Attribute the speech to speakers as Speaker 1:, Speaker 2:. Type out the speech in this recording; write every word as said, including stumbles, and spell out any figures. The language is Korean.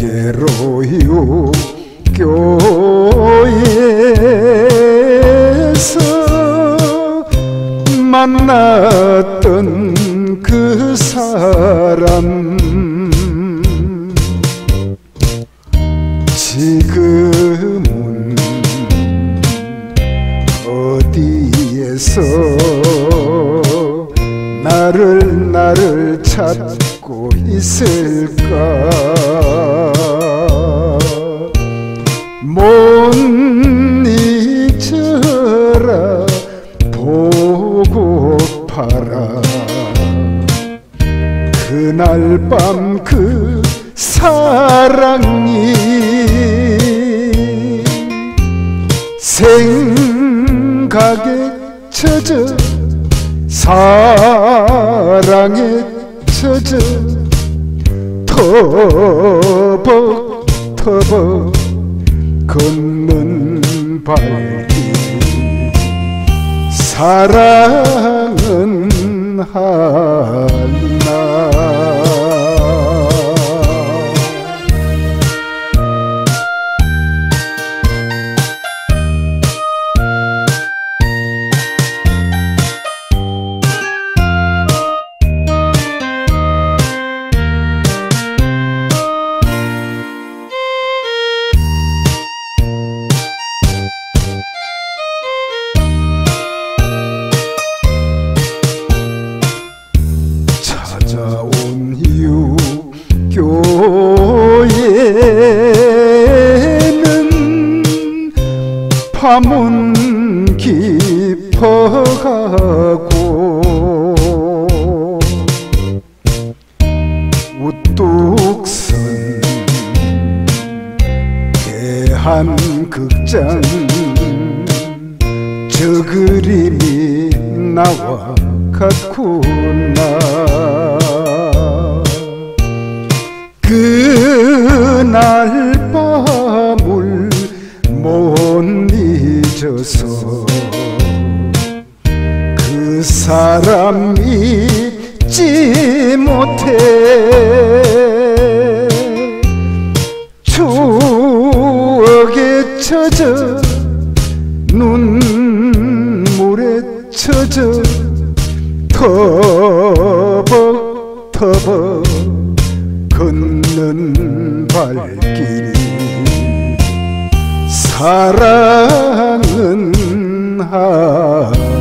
Speaker 1: 괴로요 교회에서 만났던 그 사람 지금은 어디에서 나를 나를 찾고 있을까. 못 잊어라 보고파라 그날 밤 그 사랑이 생각에 젖어 사랑에 젖어 터벅터벅 걷는 발길 사랑은 하나. 찾아온 이유 교회는 밤은 깊어가고 우뚝 선 대한극장 저 그림이 나와 같구나. 그날 밤을 못 잊어서 그 사람 잊지 못해 추억에 젖어 눈물에 젖어 터벅터벅 걷는 발길이 사랑은 하나.